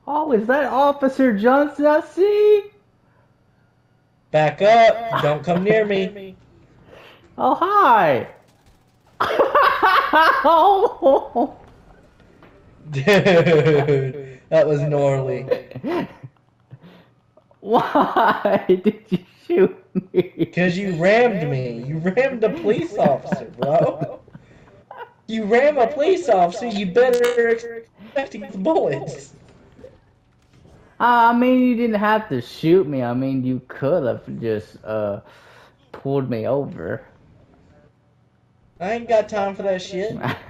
Oh, is that Officer Johnson I see? Back up! Don't come near me. Oh, hi. Oh. Dude, that was gnarly. Why did you shoot me? Cause you rammed me. You rammed a police officer, bro. You ram a police officer, you better expect to get the bullets. I mean, you didn't have to shoot me. I mean, you could have just pulled me over. I ain't got time for that shit.